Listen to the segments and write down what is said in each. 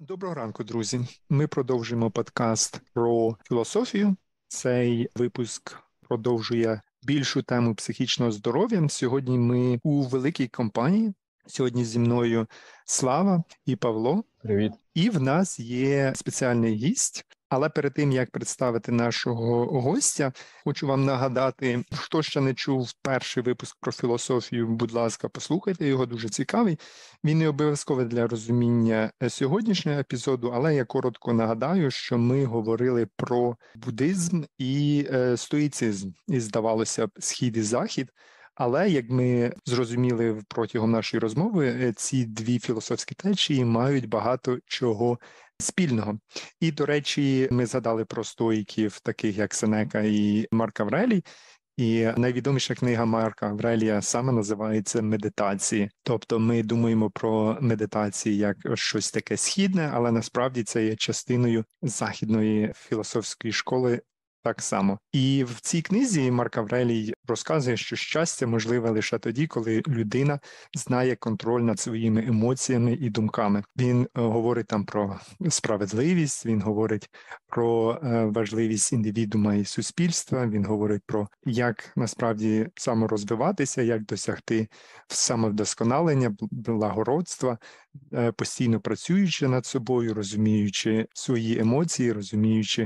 Доброго ранку, друзі. Ми продовжуємо подкаст про філософію. Цей випуск продовжує більшу тему психічного здоров'я. Сьогодні ми у великій компанії. Сьогодні зі мною Слава і Павло. Привіт. І в нас є спеціальний гість. Але перед тим, як представити нашого гостя, хочу вам нагадати, хто ще не чув перший випуск про філософію, будь ласка, послухайте його, дуже цікавий. Він не обов'язковий для розуміння сьогоднішнього епізоду, але я коротко нагадаю, що ми говорили про буддизм і стоїцизм. І, здавалося б, схід і захід. Але, як ми зрозуміли протягом нашої розмови, ці дві філософські течії мають багато чого спільного. І, до речі, ми згадали про стоїків, таких як Сенека і Марк Аврелій. І найвідоміша книга Марка Аврелія саме називається «Медитації». Тобто ми думаємо про медитації як щось таке східне, але насправді це є частиною західної філософської школи так само. І в цій книзі Марк Аврелій розказує, що щастя можливе лише тоді, коли людина знає контроль над своїми емоціями і думками. Він говорить там про справедливість, він говорить про важливість індивідуума і суспільства, він говорить про як насправді саморозвиватися, як досягти самовдосконалення, благородства, постійно працюючи над собою, розуміючи свої емоції, розуміючи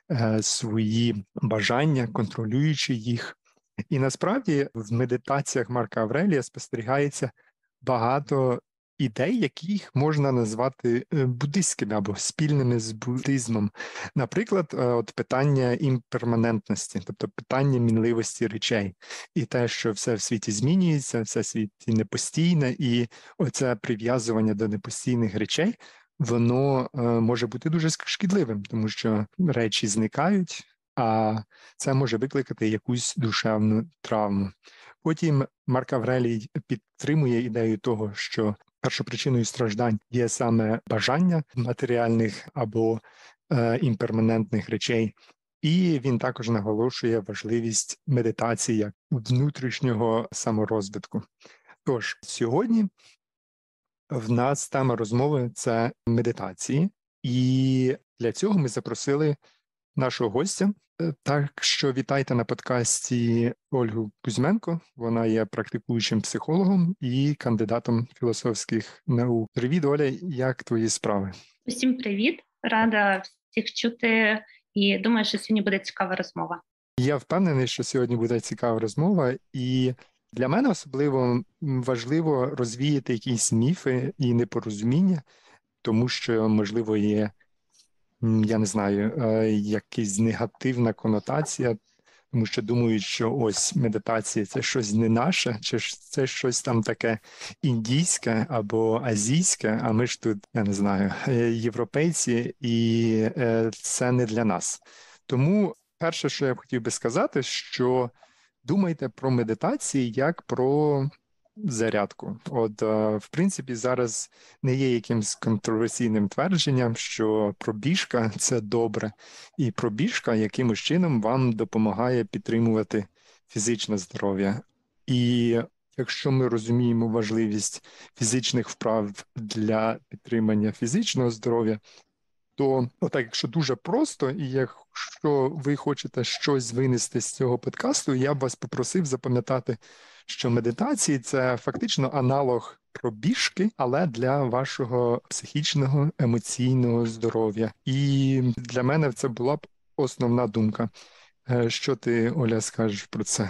свої бажання, контролюючи їх. І насправді в медитаціях Марка Аврелія спостерігається багато ідей, яких можна назвати буддистськими або спільними з буддизмом. Наприклад, от питання імперманентності, тобто питання мінливості речей. І те, що все в світі змінюється, все в світі непостійне, і оце прив'язування до непостійних речей, воно може бути дуже шкідливим, тому що речі зникають, а це може викликати якусь душевну травму. Потім Марк Аврелій підтримує ідею того, що першопричиною страждань є саме бажання матеріальних або імперманентних речей. І він також наголошує важливість медитації як внутрішнього саморозвитку. Тож, сьогодні в нас тема розмови – це медитації. І для цього ми запросили нашого гостя. Так що вітайте на подкасті Ольгу Кузьменко. Вона є практикуючим психологом і кандидатом філософських наук. Привіт, Оля, як твої справи? Усім привіт, рада всіх чути і думаю, що сьогодні буде цікава розмова. Я впевнений, що сьогодні буде цікава розмова, і для мене особливо важливо розвіяти якісь міфи і непорозуміння, тому що, можливо, є, я не знаю, якась негативна конотація, тому що думають, що ось медитація – це щось не наше, чи це щось там таке індійське або азійське, а ми ж тут, я не знаю, європейці, і це не для нас. Тому перше, що я б хотів би сказати, що думайте про медитації як про зарядку. От, в принципі, зараз не є якимсь контроверсійним твердженням, що пробіжка – це добре. І пробіжка якимось чином вам допомагає підтримувати фізичне здоров'я. І якщо ми розуміємо важливість фізичних вправ для підтримання фізичного здоров'я, то отак, якщо дуже просто, і якщо ви хочете щось винести з цього подкасту, я б вас попросив запам'ятати, що медитації – це фактично аналог пробіжки, але для вашого психічного, емоційного здоров'я. І для мене це була б основна думка. Що ти, Оля, скажеш про це?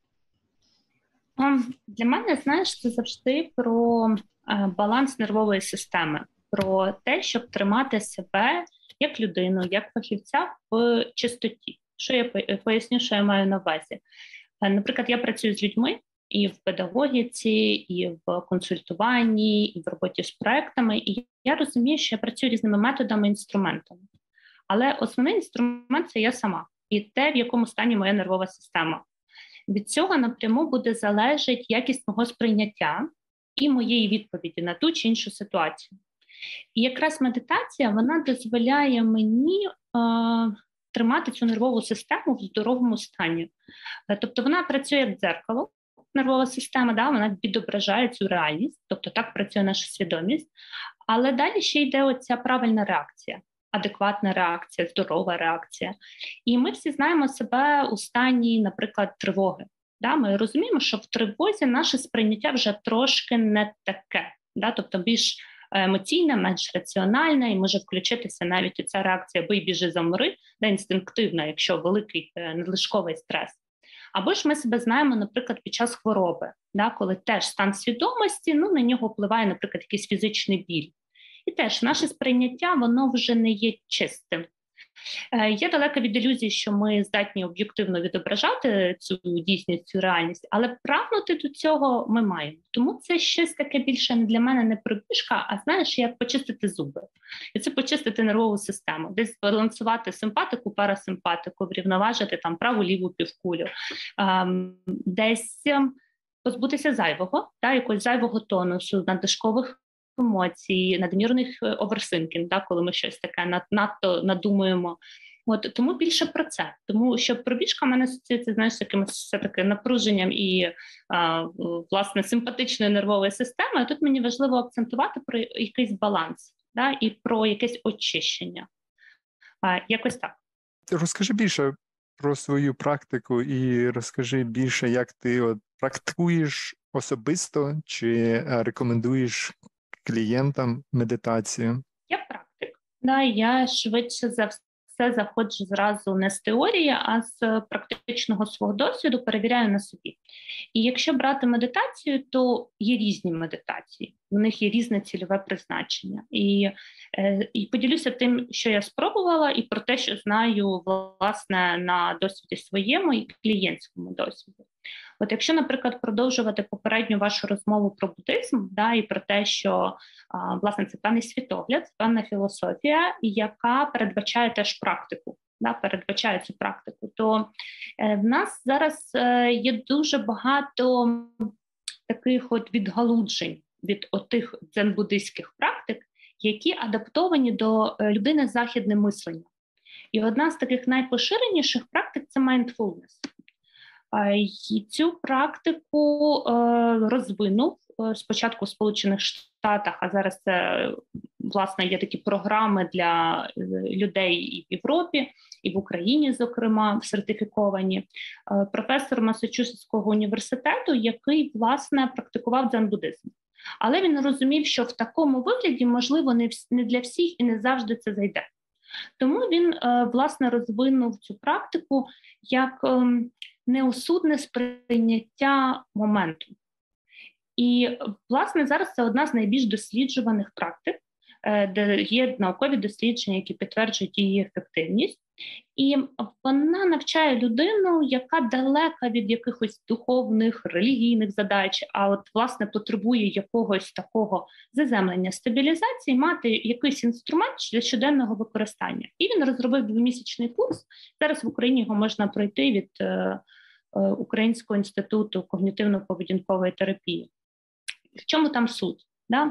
Для мене, знаєш, це завжди про баланс нервової системи, про те, щоб тримати себе як людину, як фахівця в чистоті. Що я поясню, що я маю на увазі. Наприклад, я працюю з людьми і в педагогіці, і в консультуванні, і в роботі з проектами, і я розумію, що я працюю різними методами, інструментами. Але основний інструмент – це я сама, і те, в якому стані моя нервова система. Від цього напряму буде залежати якість мого сприйняття і моєї відповіді на ту чи іншу ситуацію. І якраз медитація, вона дозволяє мені тримати цю нервову систему в здоровому стані. Тобто вона працює як дзеркало, нервова система, да, вона відображає цю реальність, тобто так працює наша свідомість, Але далі ще йде оця правильна реакція, адекватна реакція, здорова реакція. І ми всі знаємо себе у стані, наприклад, тривоги. Да? Ми розуміємо, що в тривозі наше сприйняття вже трошки не таке, да? Тобто більш емоційне, менш раціональне, і може включитися навіть ця реакція «бий, біжи, замри», да, інстинктивна, якщо великий надлишковий стрес. Або ж ми себе знаємо, наприклад, під час хвороби, да, коли теж стан свідомості, на нього впливає, наприклад, якийсь фізичний біль. І теж наше сприйняття, воно вже не є чистим. Я далека від ілюзії, що ми здатні об'єктивно відображати цю дійсність, цю реальність, але прагнути до цього ми маємо. Тому це щось таке більше для мене не пробіжка, а знаєш, як почистити зуби. І це почистити нервову систему, десь балансувати симпатику, парасимпатику, врівноважити там праву-ліву півкулю, десь позбутися зайвого, якогось зайвого тонусу, надлишкових емоцій, надмірних оверсинкінг, коли ми щось таке надто надумуємо. Тому більше про це. Тому що пробіжка в мене асоціюється, знаєш, з якимось все-таки напруженням і, власне, симпатичною нервовою системою. Тут мені важливо акцентувати про якийсь баланс, і про якесь очищення. Якось так. Розкажи більше про свою практику і розкажи більше, як ти практикуєш особисто чи рекомендуєш клієнтам медитацію? Я практик. Я швидше за все заходжу зразу не з теорії, а з практичного свого досвіду, перевіряю на собі. І якщо брати медитацію, то є різні медитації, у них є різне цільове призначення. І поділюся тим, що я спробувала, і про те, що знаю, власне, на досвіді своєму і клієнтському досвіді. Якщо, наприклад, продовжувати попередню вашу розмову про буддизм, і про те, що, власне, це певний світогляд, певна філософія, яка передбачає теж практику, передбачає цю практику, то в нас зараз є дуже багато таких відгалуджень від отих дзен-буддистських практик, які адаптовані до людини з західним мисленням. І одна з таких найпоширеніших практик – це mindfulness. І цю практику розвинув спочатку в Сполучених Штатах, а зараз це, власне, є такі програми для людей і в Європі, і в Україні, зокрема, сертифіковані, професор Масачусетського університету, який, власне, практикував дзен-буддизм. Але він розумів, що в такому вигляді, можливо, не для всіх і не завжди це зайде. Тому він, власне, розвинув цю практику як неосудне сприйняття моменту. І, власне, зараз це одна з найбільш досліджуваних практик, де є наукові дослідження, які підтверджують її ефективність. І вона навчає людину, яка далека від якихось духовних, релігійних задач, а власне, потребує якогось такого заземлення, стабілізації, мати якийсь інструмент для щоденного використання. І він розробив 2-місячний курс. Зараз в Україні його можна пройти від Українського інституту когнітивно-поведінкової терапії. В чому там суть?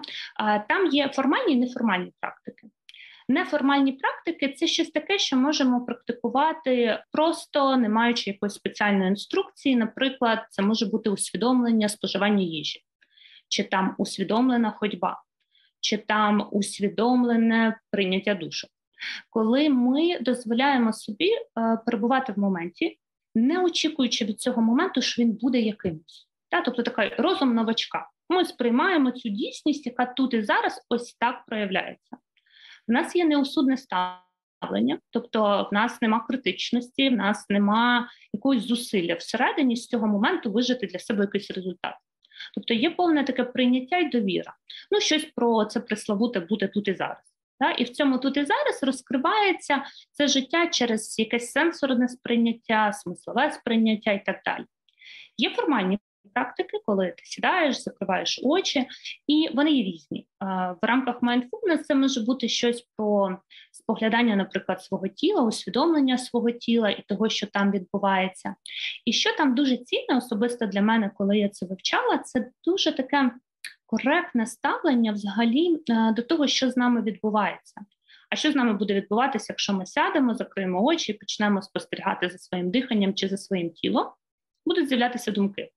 Там є формальні і неформальні практики. Неформальні практики – це щось таке, що можемо практикувати просто не маючи якоїсь спеціальної інструкції. Наприклад, це може бути усвідомлення споживання їжі, чи там усвідомлена ходьба, чи там усвідомлене прийняття душу. Коли ми дозволяємо собі перебувати в моменті, не очікуючи від цього моменту, що він буде якимось. Тобто такий розум новачка. Ми сприймаємо цю дійсність, яка тут і зараз ось так проявляється. В нас є неосудне ставлення, тобто в нас нема критичності, в нас нема якогось зусилля всередині з цього моменту вижити для себе якийсь результат. Тобто є повне таке прийняття і довіра. Щось про це пресловуте бути тут і зараз. І в цьому тут і зараз розкривається це життя через якесь сенсорне сприйняття, смислове сприйняття і так далі. Є формальні практики, коли ти сідаєш, закриваєш очі, і вони є різні. В рамках mindfulness це може бути щось про споглядання, наприклад, свого тіла, усвідомлення свого тіла і того, що там відбувається. І що там дуже цінне, особисто для мене, коли я це вивчала, це дуже таке коректне ставлення взагалі до того, що з нами відбувається. А що з нами буде відбуватися, якщо ми сядемо, закриємо очі і почнемо спостерігати за своїм диханням чи за своїм тілом? Будуть з'являтися думки.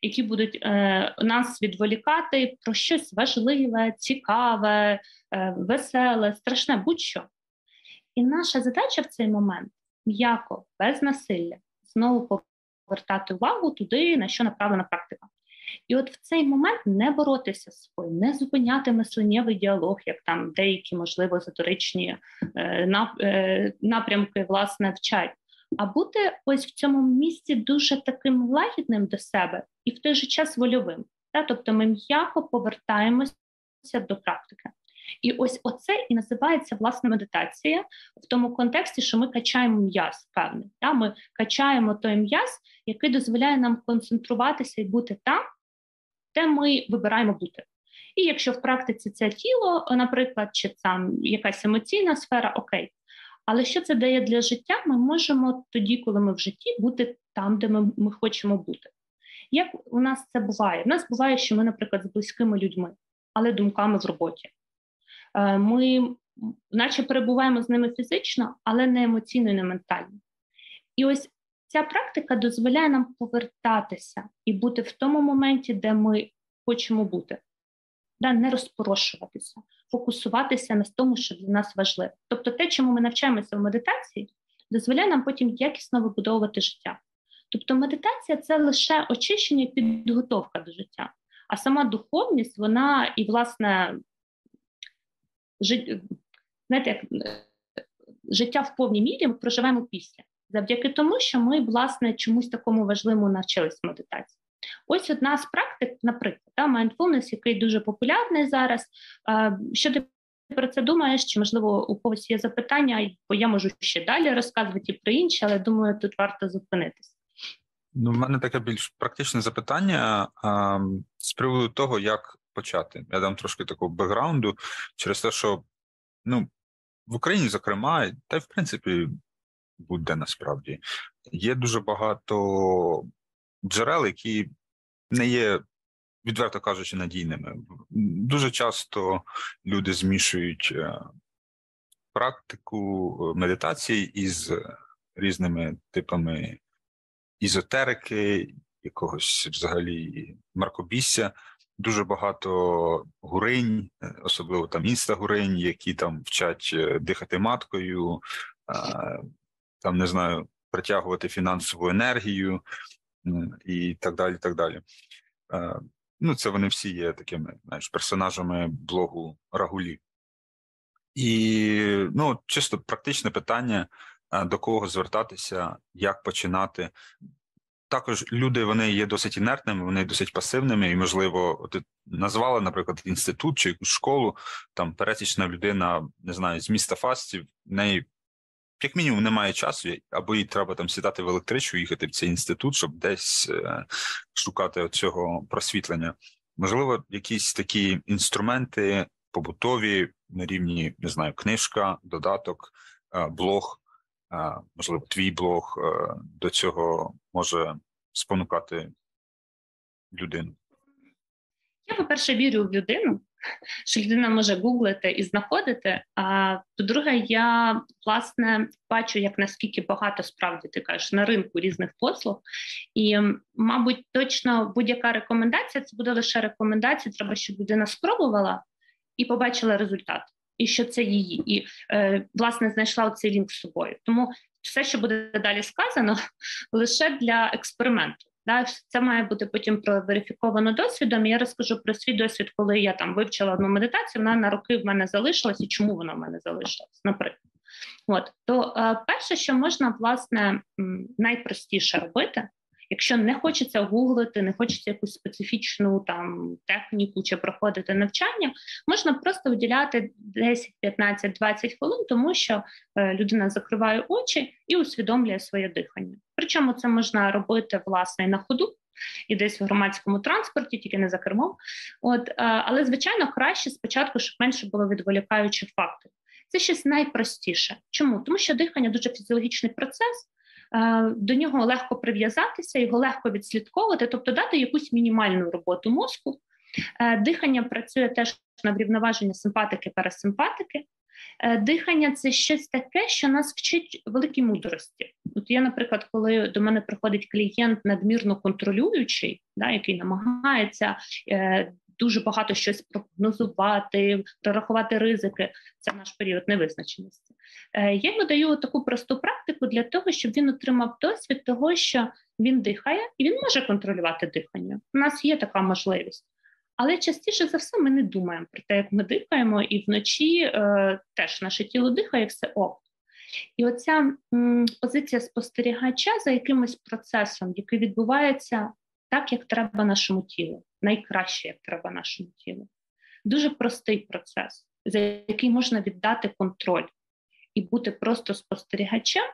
які будуть нас відволікати про щось важливе, цікаве, веселе, страшне, будь-що. І наша задача в цей момент м'яко, без насилля, знову повертати увагу туди, на що направлена практика. І от в цей момент не боротися з собою, не зупиняти мисленнєвий діалог, як там деякі, можливо, заторичні напрямки, власне, вчать, а бути ось в цьому місці дуже таким лагідним до себе і в той же час вольовим. Тобто ми м'яко повертаємося до практики. І ось оце і називається, власне, медитація в тому контексті, що ми качаємо м'яз певний. Ми качаємо той м'яз, який дозволяє нам концентруватися і бути там, де ми вибираємо бути. І якщо в практиці це тіло, наприклад, чи там якась емоційна сфера, окей. Але що це дає для життя, ми можемо тоді, коли ми в житті, бути там, де ми хочемо бути. Як у нас це буває? У нас буває, що ми, наприклад, з близькими людьми, але думками в роботі. Ми наче перебуваємо з ними фізично, але не емоційно і не ментально. І ось ця практика дозволяє нам повертатися і бути в тому моменті, де ми хочемо бути. Не розпорошуватися, фокусуватися на тому, що для нас важливо. Тобто те, чому ми навчаємося в медитації, дозволяє нам потім якісно вибудовувати життя. Тобто медитація – це лише очищення і підготовка до життя. А сама духовність, вона і, власне, життя в повній мірі ми проживаємо після. Завдяки тому, що ми, власне, чомусь такому важливому навчились в медитації. Ось одна з практик, наприклад, mindfulness, який дуже популярний зараз. Що ти про це думаєш? Чи, можливо, у когось є запитання? Бо я можу ще далі розказувати і про інші, але думаю, тут варто зупинитися. В мене таке більш практичне запитання з приводу того, як почати. Я дам трошки такого бекграунду через те, що в Україні, зокрема, та й в принципі будь-де насправді, є дуже багато джерел, які не є, відверто кажучи, надійними. Дуже часто люди змішують практику медитації із різними типами ізотерики, якогось взагалі мракобісся. Дуже багато гуринь, особливо там інстагуринь, які там вчать дихати маткою, там, не знаю, притягувати фінансову енергію і так далі, так далі. Це вони всі є такими, персонажами блогу Рагулі. І, чисто практичне питання, до кого звертатися, як починати. Також люди, вони є досить інертними, вони досить пасивними, і, можливо, ти назвала, наприклад, інститут чи якусь школу, там пересічна людина, не знаю, з міста Фастів, в неї, як мінімум, немає часу, або їй треба там сідати в електричку, їхати в цей інститут, щоб десь шукати цього просвітлення. Можливо, якісь такі інструменти побутові на рівні, не знаю, книжка, додаток, блог, можливо, твій блог до цього може спонукати людину? Я, по-перше, вірю в людину, що людина може гуглити і знаходити. А по-друге, я, власне, бачу, як наскільки багато, справді, ти кажеш, на ринку різних послуг. І, мабуть, точно будь-яка рекомендація, це буде лише рекомендація, треба, щоб людина спробувала і побачила результат. І що це її. І, власне, знайшла цей лінк з собою. Тому все, що буде далі сказано, лише для експерименту. Це має бути потім проверифіковано досвідом. І я розкажу про свій досвід, коли я там вивчила одну медитацію, вона на роки в мене залишилась, і чому вона в мене залишилась, наприклад. То перше, що можна, власне, найпростіше робити, якщо не хочеться гуглити, не хочеться якусь специфічну там техніку чи проходити навчання, можна просто виділяти 10, 15, 20 хвилин, тому що людина закриває очі і усвідомлює своє дихання. Причому це можна робити, власне, на ходу і десь в громадському транспорті, тільки не за кермом. Але, звичайно, краще спочатку, щоб менше було відволікаючих факторів. Це щось найпростіше. Чому? Тому що дихання – дуже фізіологічний процес, до нього легко прив'язатися, його легко відслідковувати, тобто дати якусь мінімальну роботу мозку. Дихання працює теж на врівноваження симпатики, парасимпатики. Дихання – це щось таке, що нас вчить великій мудрості. От я, наприклад, коли до мене приходить клієнт надмірно контролюючий, який намагається дуже багато щось прогнозувати, прорахувати ризики, це наш період невизначеності. Я йому даю таку просту практику для того, щоб він отримав досвід того, що він дихає, і він може контролювати дихання. У нас є така можливість. Але частіше за все ми не думаємо про те, як ми дихаємо, і вночі теж наше тіло дихає, все ок. І оця позиція спостерігача за якимось процесом, який відбувається так, як треба нашому тілу, найкраще, як треба нашому тілу. Дуже простий процес, за який можна віддати контроль і бути просто спостерігачем.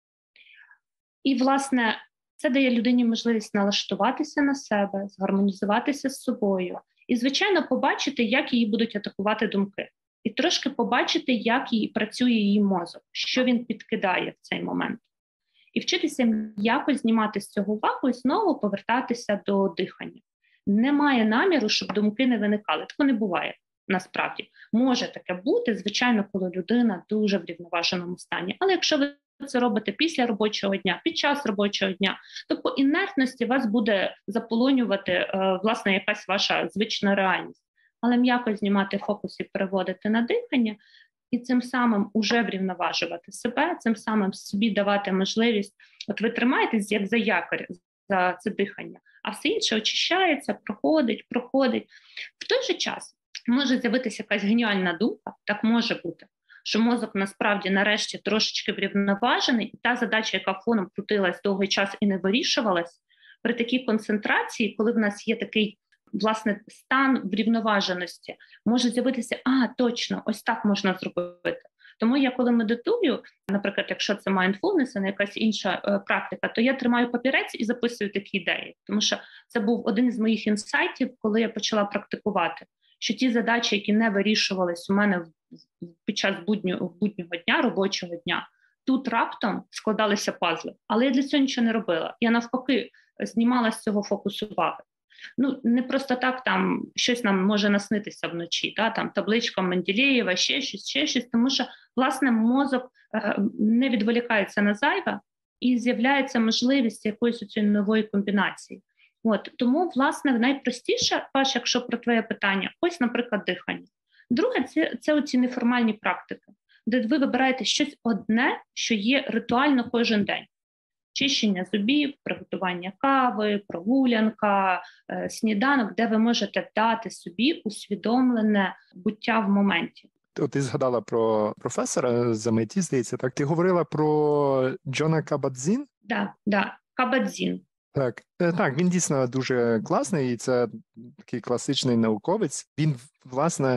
І, власне, це дає людині можливість налаштуватися на себе, згармонізуватися з собою і, звичайно, побачити, як її будуть атакувати думки. І трошки побачити, як працює її мозок, що він підкидає в цей момент. І вчитися якось знімати з цього увагу і знову повертатися до дихання. Немає наміру, щоб думки не виникали. Такого не буває, насправді. Може таке бути, звичайно, коли людина дуже в рівноваженому стані. Але якщо ви це робите після робочого дня, під час робочого дня, то по інертності вас буде заполонювати, власне, якась ваша звична реальність. Але м'яко знімати фокус і переводити на дихання, і цим самим уже врівноважувати себе, цим самим собі давати можливість, от ви тримаєтесь як за якорь, за це дихання, а все інше очищається, проходить. В той же час може з'явитися якась геніальна думка, так може бути, що мозок насправді нарешті трошечки врівноважений, і та задача, яка фоном крутилась довгий час і не вирішувалась, при такій концентрації, коли в нас є такий, власне, стан врівноваженості, може з'явитися, точно, ось так можна зробити. Тому я, коли медитую, наприклад, якщо це mindfulness, а не якась інша практика, то я тримаю папірець і записую такі ідеї. Тому що це був один із моїх інсайтів, коли я почала практикувати, що ті задачі, які не вирішувались у мене під час буднього дня, робочого дня, тут раптом складалися пазли. Але я для цього нічого не робила. Я навпаки знімала з цього фокус уваги. Не просто так там щось нам може наснитися вночі, там табличка Менделєєва, ще щось, тому що, власне, мозок не відволікається на зайве і з'являється можливість якоїсь цієї нової комбінації. Тому, власне, найпростіше, Паш, якщо про твоє питання, ось, наприклад, дихання. Друге, це оці неформальні практики, де ви вибираєте щось одне, що є ритуально кожен день. Чищення зубів, приготування кави, прогулянка, сніданок, де ви можете дати собі усвідомлене буття в моменті. Ти згадала про професора з MIT, здається, так? Ти говорила про Джона Кабат-Зін? Так, Кабат-Зін. Так, він дійсно дуже класний, і це такий класичний науковець. Він, власне,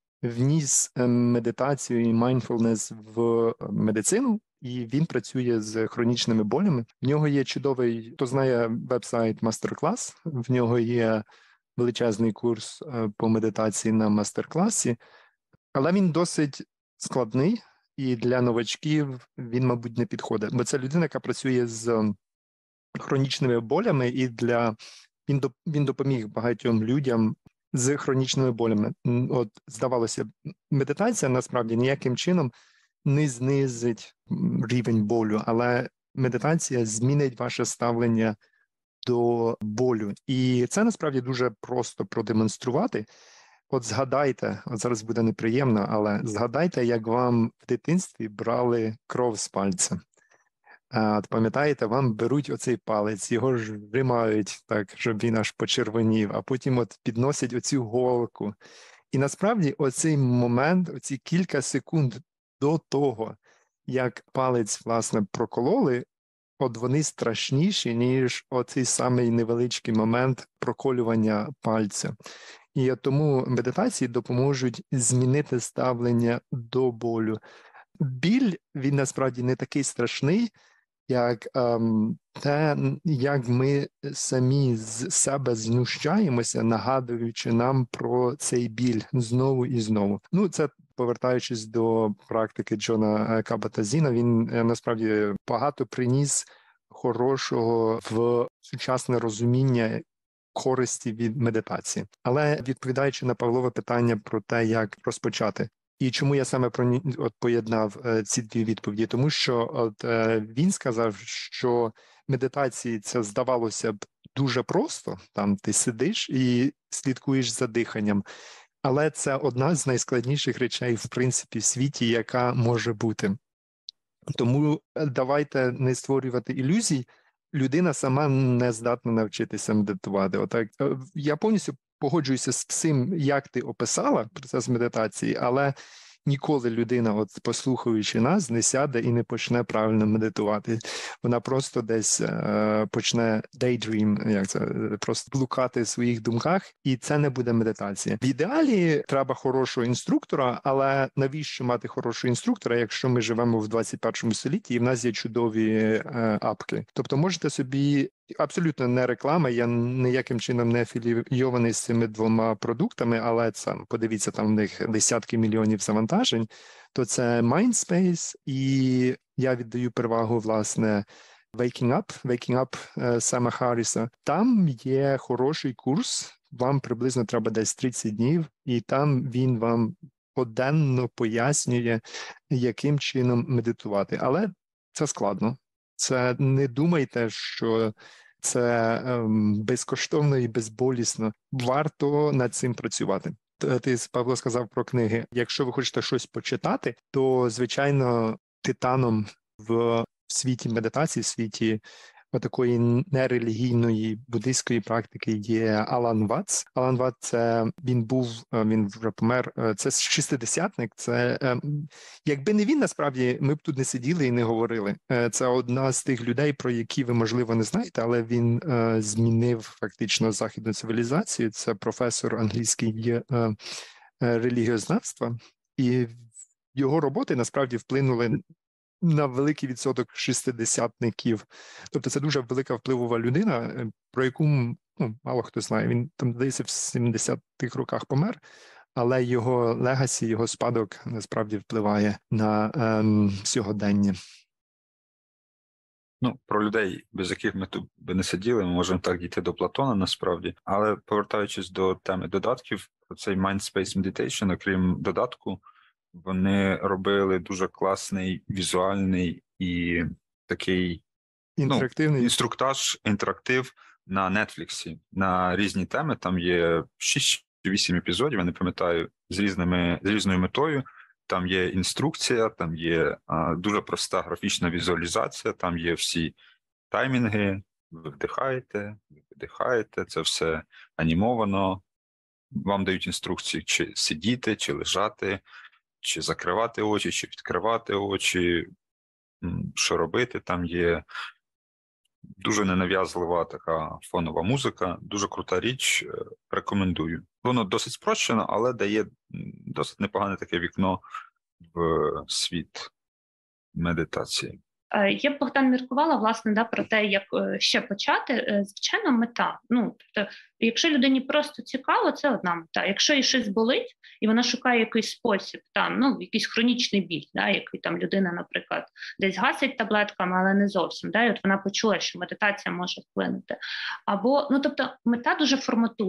вніс медитацію і mindfulness в медицину, і він працює з хронічними болями. В нього є чудовий, хто знає веб-сайт Masterclass, в нього є величезний курс по медитації на мастер-класі, але він досить складний, і для новачків він, мабуть, не підходить. Бо це людина, яка працює з хронічними болями, і він допоміг багатьом людям з хронічними болями. Здавалося, медитація насправді ніяким чином не знизить рівень болю, але медитація змінить ваше ставлення до болю. І це насправді дуже просто продемонструвати. Згадайте, зараз буде неприємно, але згадайте, як вам в дитинстві брали кров з пальця. Пам'ятаєте, вам беруть оцей палець, його ж виймають так, щоб він аж почервонів, а потім підносять оцю голку. І насправді оцей момент, оці кілька секунд до того, як палець, власне, прокололи, вони страшніші, ніж оцей самий невеличкий момент проколювання пальця. І тому медитації допоможуть змінити ставлення до болю. Біль, він насправді не такий страшний, як те, як ми самі з себе знущаємося, нагадуючи нам про цей біль знову і знову. Це повертаючись до практики Джона Кабата-Зіна, він насправді багато приніс хорошого в сучасне розуміння користі від медитації. Але відповідаючи на Павлове питання про те, як розпочати. І чому я саме поєднав ці дві відповіді? Тому що він сказав, що медитації це здавалося б дуже просто, там ти сидиш і слідкуєш за диханням, але це одна з найскладніших речей, в принципі, в світі, яка може бути. Тому давайте не створювати ілюзій. Людина сама не здатна навчитися медитувати. Отак, я повністю погоджуюся з цим, як ти описала процес медитації, але ніколи людина, от послухаючи нас, не сяде і не почне правильно медитувати. Вона просто десь почне daydream, як це, просто блукати в своїх думках, і це не буде медитація. В ідеалі треба хорошого інструктора, але навіщо мати хорошого інструктора, якщо ми живемо в 21 столітті і в нас є чудові апки? Тобто можете собі, абсолютно не реклама, я ніяким чином не афілійований з цими двома продуктами, але це, подивіться, там в них десятки мільйонів завантажень, то це Mindspace, і я віддаю перевагу, власне, Waking Up Сема Харріса. Там є хороший курс, вам приблизно треба десь 30 днів, і там він вам поденно пояснює, яким чином медитувати. Але це складно. Це не думайте, що це безкоштовно і безболісно. Варто над цим працювати. Ти, Павло, сказав про книги. Якщо ви хочете щось почитати, то, звичайно, титаном в світі медитації, в світі такої нерелігійної буддийської практики є Алан Ватц. Алан Ватц, він вже помер, це шестидесятник, це, якби не він, насправді, ми б тут не сиділи і не говорили. Це одна з тих людей, про які ви, можливо, не знаєте, але він змінив фактично західну цивілізацію. Це професор англійський релігієзнавства, і його роботи, насправді, вплинули на великий відсоток шестидесятників. Тобто це дуже велика впливова людина, про яку мало хто знає. Він там, здається, в 70-х роках помер, але його легасі, його спадок насправді впливає на сьогодення. Про людей, без яких ми тут би не сиділи, ми можемо так дійти до Платона, насправді. Але повертаючись до теми додатків, цей Mindspace Meditation, окрім додатку, вони робили дуже класний візуальний і такий інтерактивний інтерактив на Нетфліксі на різні теми. Там є 6-8 епізодів, я не пам'ятаю, з різною метою. Там є інструкція, там є дуже проста графічна візуалізація, там є всі таймінги, ви вдихаєте, ви видихаєте, це все анімовано. Вам дають інструкції, чи сидіти, чи лежати, чи закривати очі, чи відкривати очі, що робити. Там є дуже ненав'язлива така фонова музика, дуже крута річ, рекомендую. Воно досить спрощено, але дає досить непогане таке вікно в світ медитації. Я б, Богдан, міркувала, власне, про те, як ще почати. Звичайно, мета. Тобто, якщо людині просто цікаво, це одна мета. Якщо їй щось болить, і вона шукає якийсь спосіб, якийсь хронічний біль, який там людина, наприклад, десь гасить таблетками, але не зовсім, і от вона почула, що медитація може вплинути. Або, тобто, мета дуже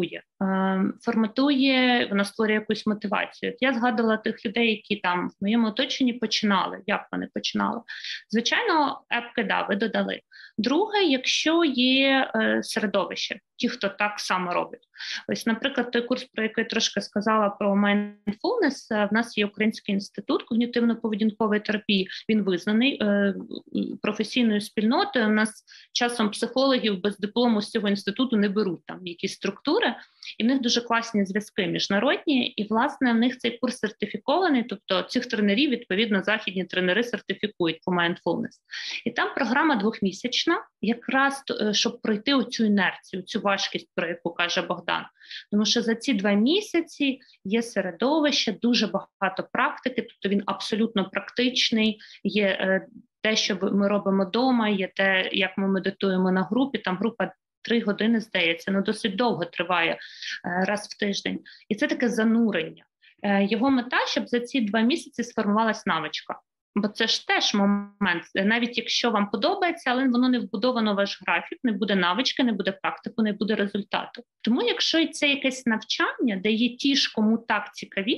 форматує, вона створює якусь мотивацію. Я згадувала тих людей, які там в моєму оточенні починали. Як вони починали? Звичайно, епки, ви додали. Друге, якщо є середовище, ті, хто так само робить. Ось, наприклад, той курс, про який я трошки сказала про mindfulness, в нас є Український інститут когнітивно-поведінкової терапії, він визнаний професійною спільнотою. У нас часом психологів без диплому з цього інституту не беруть, там якісь структури, і в них дуже класні зв'язки міжнародні, і, власне, в них цей курс сертифікований, тобто цих тренерів, відповідно, західні тренери сертифікують по mindfulness. І там програма 2-місячна, якраз, щоб пройти оцю інерцію, цю важкість, про яку каже Богдан. Тому що за ці 2 місяці є середовище, дуже багато практики, тобто він абсолютно практичний, є те, що ми робимо вдома, є те, як ми медитуємо на групі, там група 3 години, здається, досить довго триває, раз в тиждень. І це таке занурення. Його мета, щоб за ці 2 місяці сформувалась навичка. Бо це ж теж момент, навіть якщо вам подобається, але воно не вбудовано в ваш графік, не буде навички, не буде практику, не буде результату. Тому якщо це якесь навчання, де є ті ж, кому так цікавіше,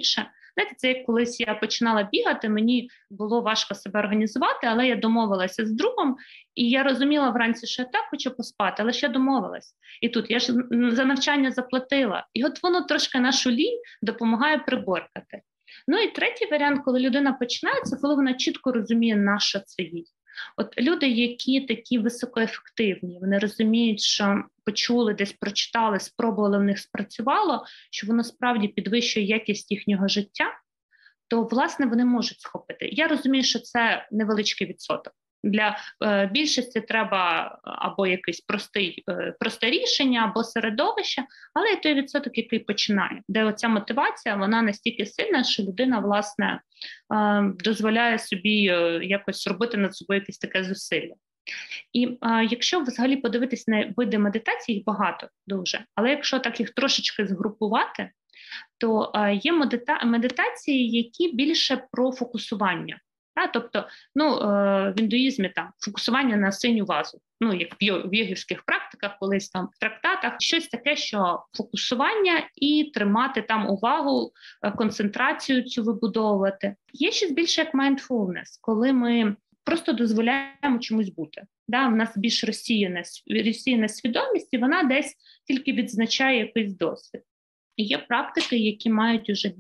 Знаєте, це як колись я починала бігати, мені було важко себе організувати, але я домовилася з другом, і я розуміла вранці, що я так хочу поспати, але ще домовилась. І тут я ж за навчання заплатила. І от воно трошки нашу лінь допомагає приборкати. Ну і третій варіант, коли людина починає, це коли вона чітко розуміє, на що це їй. От люди, які такі високоефективні, вони розуміють, що почули, десь прочитали, спробували, в них спрацювало, що воно справді підвищує якість їхнього життя, то, власне, вони можуть схопити. Я розумію, що це невеличкий відсоток. Для більшості треба або якесь просте рішення, або середовище, але є той відсоток, який починає, де оця мотивація, вона настільки сильна, що людина, власне, дозволяє собі якось робити над собою якесь таке зусилля. І якщо взагалі подивитись на види медитації, їх багато дуже, але якщо так їх трошечки згрупувати, то є медитації, які більше про фокусування. Тобто, в індуїзмі там фокусування на синю вазу, як в йогівських практиках, колись там в трактатах, щось таке, що фокусування і тримати там увагу, концентрацію цю вибудовувати. Є щось більше як mindfulness, коли ми просто дозволяємо чомусь бути. У нас більш розсіяна свідомість, і вона десь тільки відзначає якийсь досвід. І є практики, які мають уже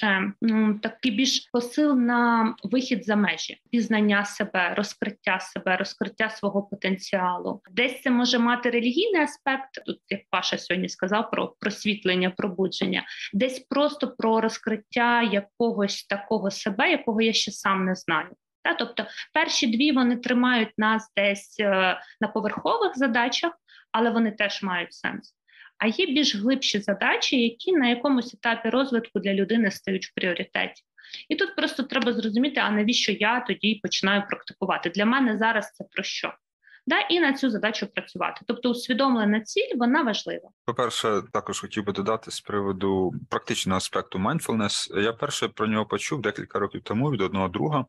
більш посил на вихід за межі, пізнання себе, розкриття свого потенціалу. Десь це може мати релігійний аспект, тут, як Паша сьогодні сказав, про просвітлення, пробудження, десь просто про розкриття якогось такого себе, якого я ще сам не знаю. Тобто перші дві вони тримають нас десь на поверхових задачах, але вони теж мають сенс. А є більш глибші задачі, які на якомусь етапі розвитку для людини стають в пріоритеті. І тут просто треба зрозуміти, а навіщо я тоді починаю практикувати. Для мене зараз це про що? І на цю задачу працювати. Тобто усвідомлена ціль, вона важлива. По-перше, також хотів би додати з приводу практичного аспекту mindfulness. Я перше про нього почув декілька років тому від одного друга,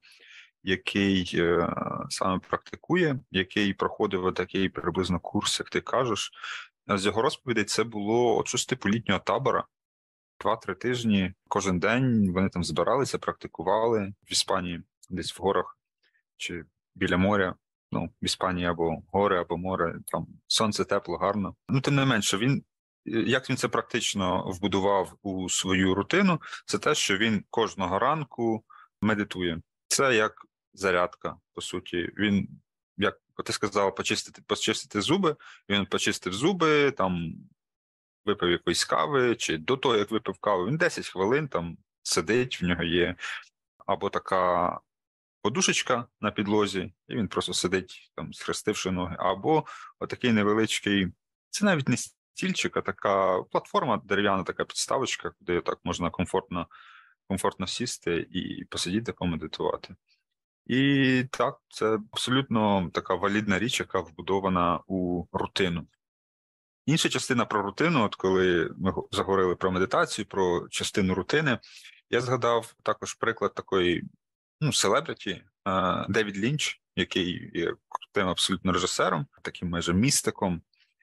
який саме практикує, який проходив такий приблизно курс, як ти кажеш. З його розповідей це було щось типу літнього табора. 2-3 тижні, кожен день вони там збиралися, практикували в Іспанії, десь в горах чи біля моря. В Іспанії або гори, або море, там сонце тепло, гарно. Тим не менше, як він це практично вбудував у свою рутину, це те, що він кожного ранку медитує. Це як зарядка, по суті. Він, як ти сказав, почистити зуби, він почистив зуби, там випив якоїсь кави, чи до того, як випив каву, він 10 хвилин там сидить, в нього є або така подушечка на підлозі, і він просто сидить, там, схрестивши ноги, або отакий невеличкий, це навіть не стільчик, а така платформа, дерев'яна така підставочка, куди так можна комфортно сісти і посидіти, помедитувати. І так, це абсолютно така валідна річ, яка вбудована у рутину. Інша частина про рутину, от коли ми заговорили про медитацію, про частину рутини, я згадав також приклад такої селебриті Девід Лінч, який є крутим абсолютно режисером, таким майже містиком.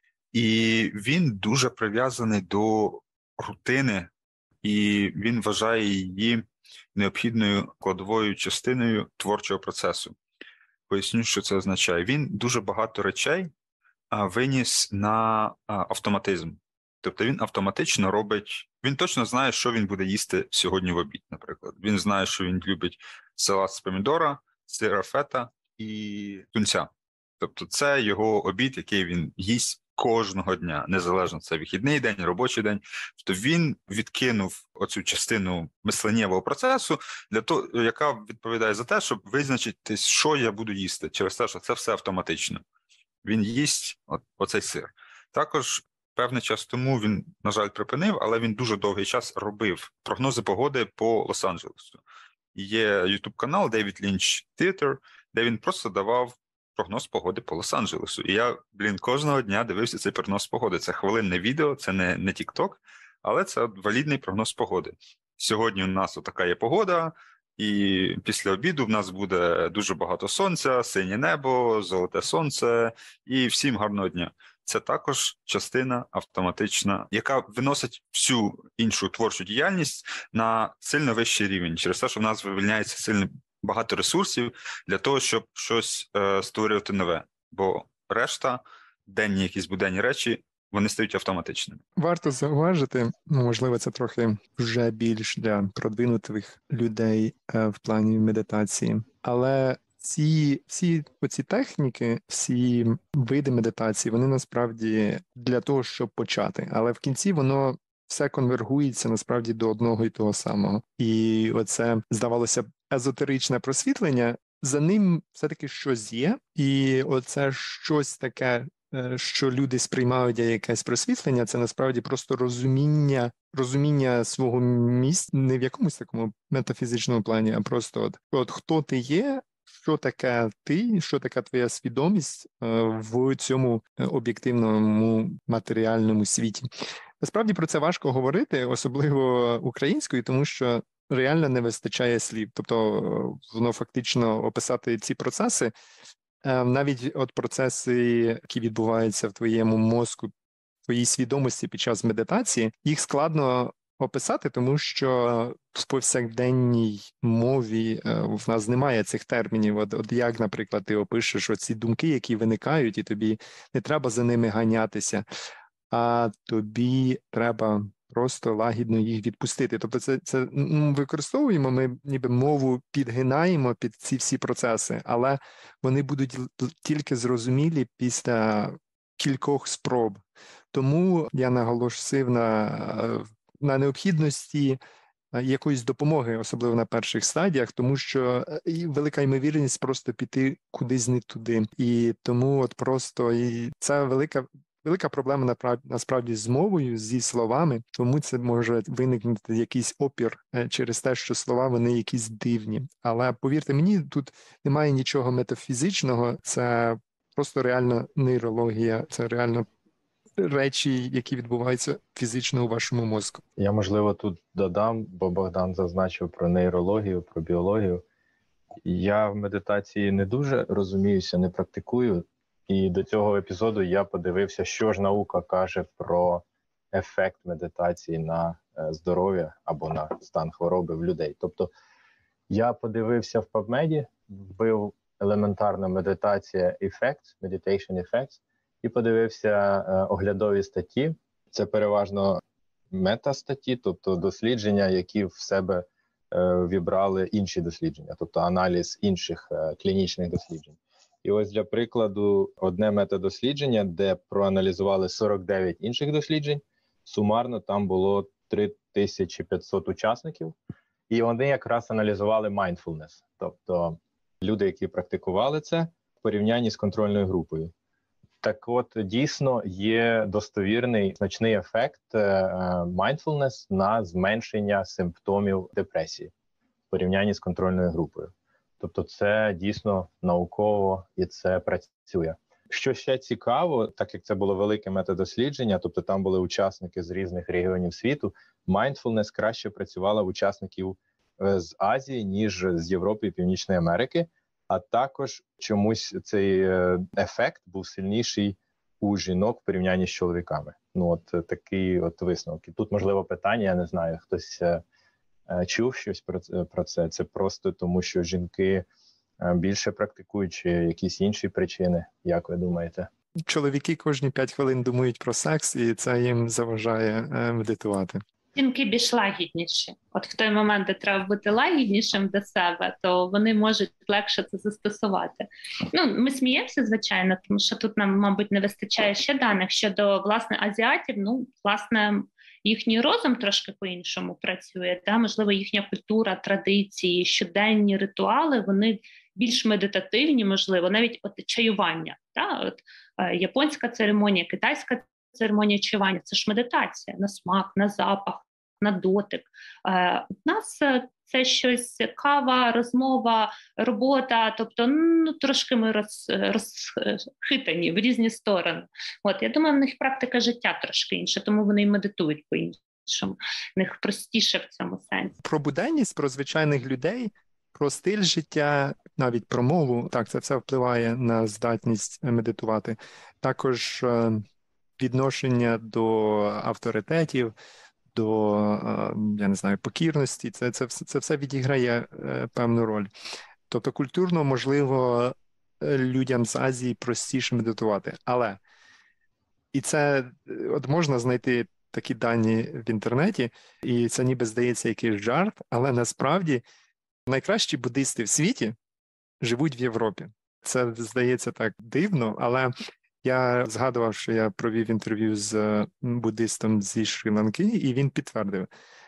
І він дуже прив'язаний до рутини, і він вважає її необхідною складовою частиною творчого процесу. Поясню, що це означає. Він дуже багато речей виніс на автоматизм. Тобто він автоматично робить, він точно знає, що він буде їсти сьогодні в обід, наприклад. Він знає, що він любить салат з помідора, сира фета і тунця. Тобто це його обід, який він їсть кожного дня, незалежно це вихідний день, робочий день. Тобто він відкинув оцю частину мисленнєвого процесу, яка відповідає за те, щоб визначити, що я буду їсти, через те, що це все автоматично. Він їсть оцей сир. Також певний час тому він, на жаль, припинив, але він дуже довгий час робив прогнози погоди по Лос-Анджелесу. Є YouTube-канал David Lynch Theater, де він просто давав прогноз погоди по Лос-Анджелесу. І я, кожного дня дивився цей прогноз погоди. Це хвилинне відео, це не TikTok, але це валідний прогноз погоди. Сьогодні у нас така є погода, і після обіду в нас буде дуже багато сонця, синє небо, золоте сонце, і всім гарного дня. це також частина автоматична, яка виносить всю іншу творчу діяльність на сильно вищий рівень, через те, що в нас вивільняється сильно багато ресурсів для того, щоб щось створювати нове. Бо решта, денні якісь буденні речі, вони стають автоматичними. Варто зауважити, можливо, це трохи вже більш для продвинутих людей в плані медитації, але всі оці техніки, всі види медитації, вони насправді для того, щоб почати, але в кінці воно все конвергується насправді до одного і того самого. І оце, здавалося б, езотеричне просвітлення, за ним все-таки щось є, і оце щось таке, що люди сприймають як якесь просвітлення, це насправді просто розуміння свого місця, не в якомусь такому метафізичному плані, а просто от хто ти є, що таке ти, що така твоя свідомість в цьому об'єктивному матеріальному світі. Насправді про це важко говорити, особливо українською, тому що реально не вистачає слів. Тобто воно фактично описати ці процеси, навіть от процеси, які відбуваються в твоєму мозку, в твоїй свідомості під час медитації, їх складно описати, тому що в повсякденній мові в нас немає цих термінів. От як, наприклад, ти опишеш оці думки, які виникають, і тобі не треба за ними ганятися, а тобі треба просто лагідно їх відпустити. Тобто це використовуємо, ми ніби мову підгинаємо під ці всі процеси, але вони будуть тільки зрозумілі після кількох спроб. Тому я наголосив на необхідності якоїсь допомоги, особливо на перших стадіях, тому що велика ймовірність просто піти кудись не туди. І тому от просто це велика проблема насправді з мовою, зі словами, тому це може виникнути якийсь опір через те, що слова, вони якісь дивні. Але повірте мені, тут немає нічого метафізичного, це просто реальна нейрологія, це реально речі, які відбуваються фізично у вашому мозку. Я, можливо, тут додам, бо Богдан зазначив про нейрологію, про біологію. Я в медитації не дуже розуміюся, не практикую. І до цього епізоду я подивився, що ж наука каже про ефект медитації на здоров'я або на стан хвороби в людей. Тобто я подивився в PubMed, вбив елементарна медитація effects, meditation effects, і подивився оглядові статті. Це переважно метастатті, тобто дослідження, які в себе вібрали інші дослідження, тобто аналіз інших клінічних досліджень. І ось для прикладу одне метадослідження, де проаналізували 49 інших досліджень, сумарно там було 3500 учасників, і вони якраз аналізували mindfulness, тобто люди, які практикували це в порівнянні з контрольною групою. Так от, дійсно, є достовірний значний ефект mindfulness на зменшення симптомів депресії в порівнянні з контрольною групою. Тобто це дійсно науково і це працює. Що ще цікаво, так як це було велике метадослідження, тобто там були учасники з різних регіонів світу, mindfulness краще працювала в учасників з Азії, ніж з Європи і Північної Америки, а також чомусь цей ефект був сильніший у жінок в порівнянні з чоловіками. Ну от такі от висновки. Тут, можливо, питання, я не знаю, хтось чув щось про це. Це просто тому, що жінки більше практикують, чи якісь інші причини, як ви думаєте? Чоловіки кожні 5 хвилин думають про секс, і це їм заважає медитувати. Жінки більш лагідніші. От в той момент, де треба бути лагіднішим до себе, то вони можуть легше це застосувати. Ми сміємося, звичайно, тому що тут нам, мабуть, не вистачає ще даних щодо, власне, азіатів. Власне, їхній розум трошки по-іншому працює. Можливо, їхня культура, традиції, щоденні ритуали, вони більш медитативні, можливо, навіть от чаювання. Японська церемонія, китайська церемонія чаювання – це ж медитація на смак, на запах, на дотик. У нас це щось кава, розмова, робота, тобто трошки ми розхитані в різні сторони. Я думаю, в них практика життя трошки інша, тому вони і медитують по-іншому. В них простіше в цьому сенсі. Про буденність, про звичайних людей, про стиль життя, навіть про мову, так, це все впливає на здатність медитувати. Також відношення до авторитетів, до, я не знаю, покірності. Це все відіграє певну роль. Тобто культурно, можливо, людям з Азії простіше медитувати. Але і це от можна знайти такі дані в інтернеті, і це ніби здається якийсь жарт, але насправді найкращі буддисти в світі живуть в Європі. Це здається так дивно, але я згадував, що я провів інтерв'ю з буддистом зі Шрі-Ланки, і він підтвердив,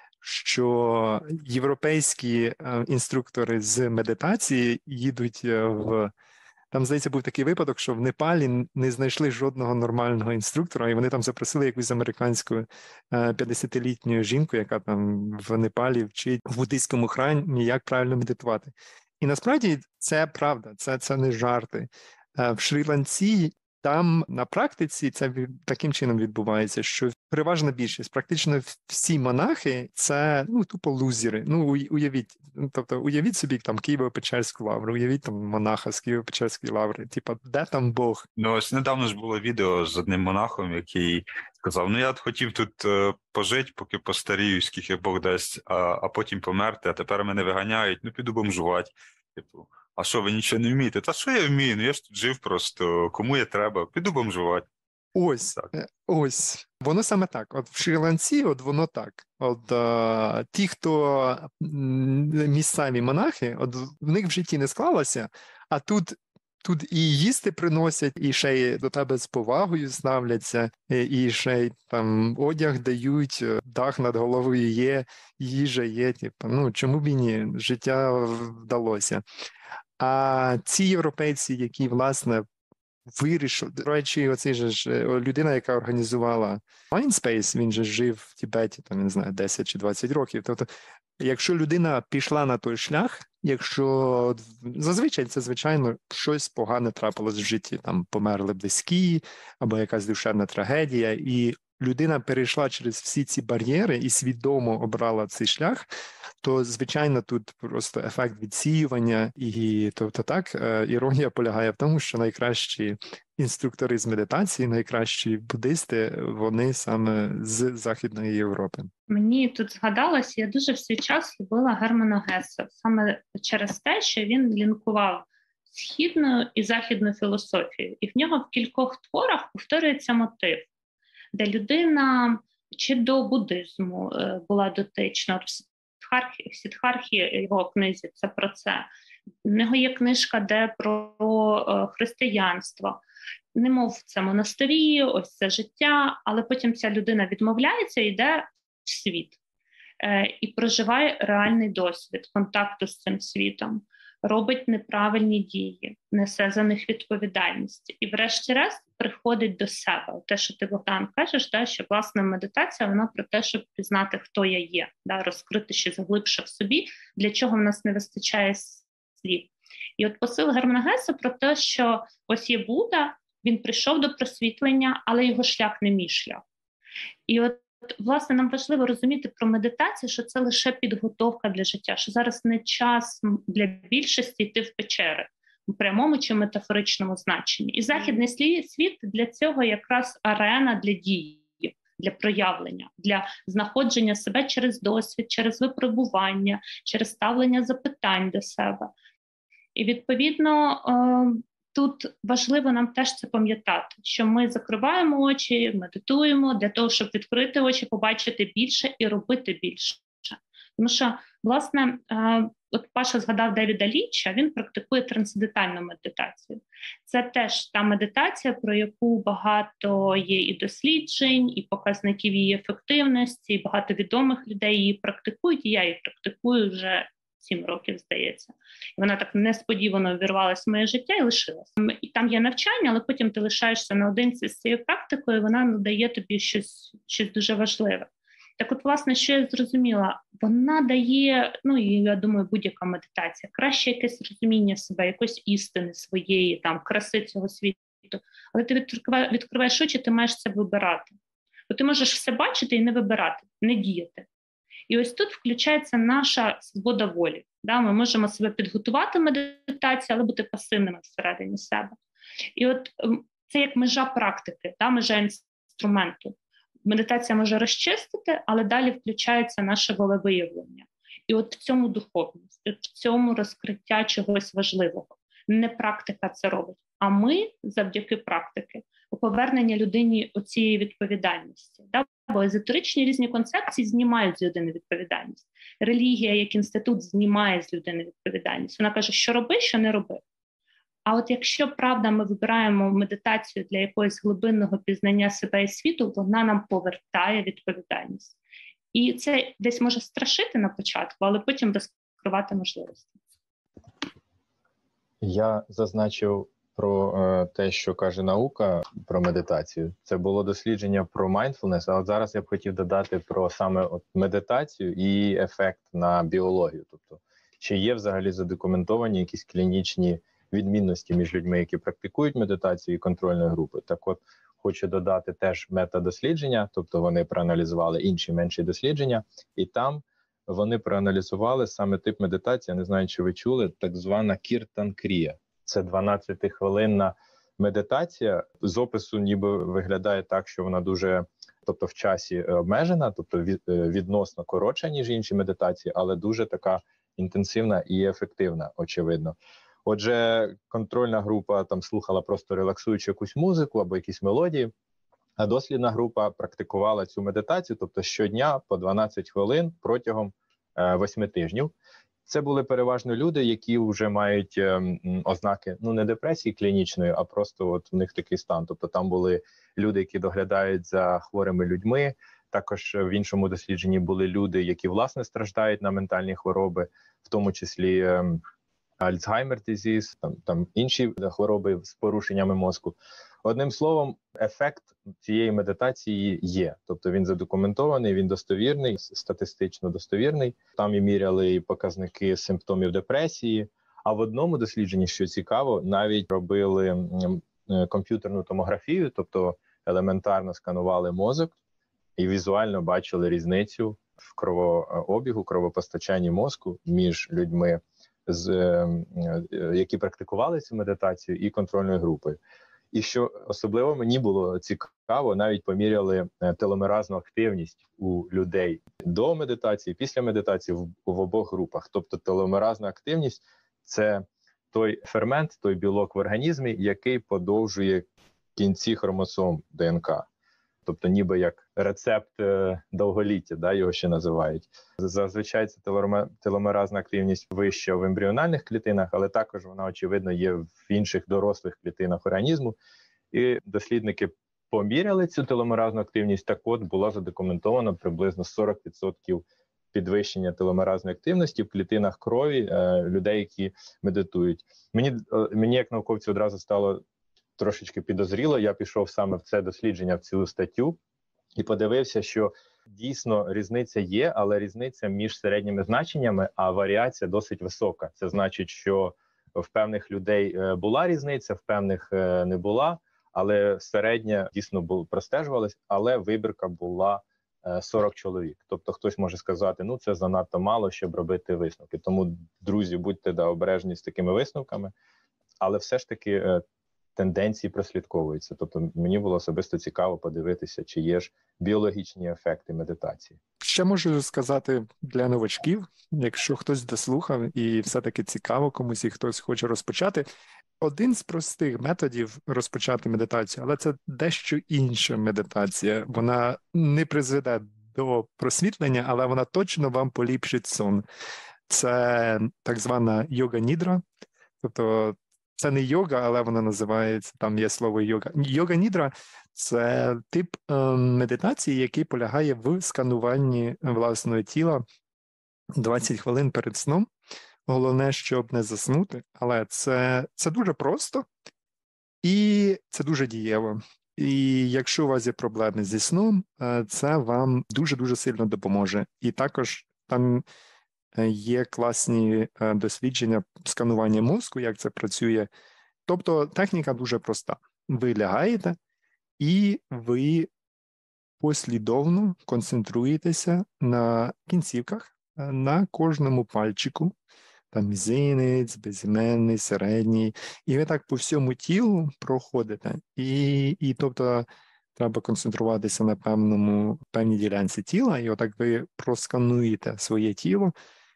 що європейські інструктори з медитації їдуть Там, здається, був такий випадок, що в Непалі не знайшли жодного нормального інструктора, і вони там запросили якусь американську 50-літню жінку, яка там в Непалі вчить в буддийському храмі, як правильно медитувати. І насправді це правда, це не жарти. В Шрі-Ланці там на практиці це таким чином відбувається, що переважна більшість, практично всі монахи – це тупо лузери. Уявіть собі там Києво-Печерську лавру, уявіть там монаха з Києво-Печерської лаври. Типа, де там Бог? Ось недавно ж було відео з одним монахом, який сказав, я хотів тут пожити, поки постарію, скільки Бог дасть, а потім померти, а тепер мене виганяють, піду бомжувати. Типу, а що, ви нічого не вмієте? Та що я вмію? Я ж тут жив просто, кому я треба? Піду бомжувати. Ось. Воно саме так. От в Шрі-Ланці, воно так. Ті, хто місцеві монахи, в них в житті не склалося, а тут і їсти приносять, і ще й до тебе з повагою ставляться, і ще й там одяг дають, дах над головою є, їжа є. Чому б і ні? Життя вдалося. А ці європейці, які, власне, вирішив. До речі, оцей же людина, яка організувала Mindspace, він же жив в Тібеті, там, я не знаю, 10 чи 20 років. Тобто, якщо людина пішла на той шлях, якщо зазвичай це, звичайно, щось погане трапилось в житті, там померли близькі, або якась душевна трагедія, і людина перейшла через всі ці бар'єри і свідомо обрала цей шлях, то, звичайно, тут просто ефект відсіювання, і тобто так, іронія полягає в тому, що найкращі інструктори з медитації, найкращі буддисти, вони саме з Західної Європи. Мені тут згадалось, я дуже в свій час любила Германа Гессе, саме через те, що він лінкував східну і західну філософію. І в нього в кількох творах повторюється мотив, де людина чи до буддизму була дотична. В Сіддхартхі, його книзі, це про це. В нього є книжка, де про християнство. Немов це монастирі, ось це життя, але потім ця людина відмовляється і йде в світ. І проживає реальний досвід контакту з цим світом, робить неправильні дії, несе за них відповідальність. І врешті-решт приходить до себе. Те, що ти, Богдан, кажеш, що, власне, медитація, вона про те, щоб пізнати, хто я є, розкрити ще заглибше в собі, для чого в нас не вистачає слів. І от посил Германа Гессе про те, що ось є Будда, він прийшов до просвітлення, але його шлях не мій шлях. І от, власне, нам важливо розуміти про медитацію, що це лише підготовка для життя, що зараз не час для більшості йти в печери, в прямому чи метафоричному значенні. І західний світ для цього якраз арена для дії, для проявлення, для знаходження себе через досвід, через випробування, через ставлення запитань до себе. І, відповідно, тут важливо нам теж це пам'ятати, що ми закриваємо очі, медитуємо для того, щоб відкрити очі, побачити більше і робити більше. Тому що, власне, от Паша згадав Девіда Лінча, він практикує трансцендентальну медитацію. Це теж та медитація, про яку багато є і досліджень, і показників її ефективності, і багато відомих людей її практикують, і я її практикую вже 7 років, здається. І вона так несподівано ввірвалася в моє життя і лишилася. І там є навчання, але потім ти лишаєшся наодинці з цією практикою, і вона надає тобі щось дуже важливе. Так от, власне, що я зрозуміла, вона дає, і я думаю, будь-яка медитація, краще якесь розуміння себе, якоїсь істини своєї, там, краси цього світу. Але ти відкриваєш очі, ти маєш це вибирати. Бо ти можеш все бачити і не вибирати, не діяти. І ось тут включається наша свобода волі. Ми можемо себе підготувати медитацію, але бути пасивними всередині себе. І от це як межа практики, межа інструменту. Медитація може розчистити, але далі включається наше волевиявлення. І от в цьому духовність, в цьому розкриття чогось важливого. Не практика це робить, а ми завдяки практики повернення людині оцієї відповідальності. Бо езотеричні різні концепції знімають з людини відповідальність. Релігія як інститут знімає з людини відповідальність. Вона каже, що роби, що не роби. А от якщо, правда, ми вибираємо медитацію для якогось глибинного пізнання себе і світу, вона нам повертає відповідальність. І це десь може страшити на початку, але потім розкривати можливості. Я зазначив про те, що каже наука про медитацію. Це було дослідження про mindfulness, а от зараз я б хотів додати про саме медитацію і ефект на біологію. Тобто, чи є взагалі задокументовані якісь клінічні відмінності між людьми, які практикують медитацію і контрольної групи. Так от, хочу додати теж метадослідження, тобто вони проаналізували інші менші дослідження, і там вони проаналізували саме тип медитації, я не знаю, чи ви чули, так звана кіртан-крія. Це 12-хвилинна медитація. З опису ніби виглядає так, що вона дуже, тобто в часі обмежена, тобто відносно коротша, ніж інші медитації, але дуже така інтенсивна і ефективна, очевидно. Отже, контрольна група там слухала просто релаксуючу якусь музику або якісь мелодії, а дослідна група практикувала цю медитацію, тобто щодня по 12 хвилин протягом 8 тижнів. Це були переважно люди, які вже мають ознаки, не депресії клінічної, а просто от у них такий стан. Тобто там були люди, які доглядають за хворими людьми. Також в іншому дослідженні були люди, які, власне, страждають на ментальні хвороби, в тому числі Alzheimer disease, там інші хвороби з порушеннями мозку. Одним словом, ефект цієї медитації є. Тобто він задокументований, він достовірний, статистично достовірний. Там і міряли показники симптомів депресії. А в одному дослідженні, що цікаво, навіть робили комп'ютерну томографію, тобто елементарно сканували мозок і візуально бачили різницю в кровообігу, кровопостачанні мозку між людьми, які практикували цю медитацію, і контрольною групою. І що особливо мені було цікаво, навіть поміряли теломеразну активність у людей до медитації, після медитації в обох групах. Тобто теломеразна активність – це той фермент, той білок в організмі, який подовжує кінці хромосом ДНК. Тобто ніби як рецепт довголіття, його ще називають. Зазвичай це теломеразна активність вища в ембріональних клітинах, але також вона, очевидно, є в інших дорослих клітинах організму. І дослідники поміряли цю теломеразну активність, так от було задокументовано приблизно 40% підвищення теломеразної активності в клітинах крові людей, які медитують. Мені як науковцю одразу стало трошечки підозріло, я пішов саме в це дослідження, в цю статтю, і подивився, що дійсно різниця є, але різниця між середніми значеннями, а варіація досить висока. Це значить, що в певних людей була різниця, в певних не була, але середня дійсно простежувалась, але вибірка була 40 чоловік. Тобто хтось може сказати, це занадто мало, щоб робити висновки. Тому, друзі, будьте обережні з такими висновками, але все ж таки тенденції прослідковуються. Тобто мені було особисто цікаво подивитися, чи є ж біологічні ефекти медитації. Ще можу сказати для новачків, якщо хтось дослухав і все-таки цікаво комусь, і хтось хоче розпочати, один з простих методів розпочати медитацію, але це дещо інша медитація. Вона не призведе до просвітлення, але вона точно вам поліпшить сон. Це так звана йога-нідра, тобто це не йога, але вона називається, там є слово йога. Йога-нідра – це тип медитації, який полягає в скануванні власного тіла 20 хвилин перед сном. Головне, щоб не заснути, але це дуже просто і це дуже дієво. І якщо у вас є проблеми зі сном, це вам дуже-дуже сильно допоможе. І також там є класні дослідження сканування мозку, як це працює. Тобто техніка дуже проста. Ви лягаєте і ви послідовно концентруєтеся на кінцівках, на кожному пальчику, там мізинець, безіменний, середній, і ви так по всьому тілу проходите. І тобто треба концентруватися на певній ділянці тіла, і отак ви проскануєте своє тіло,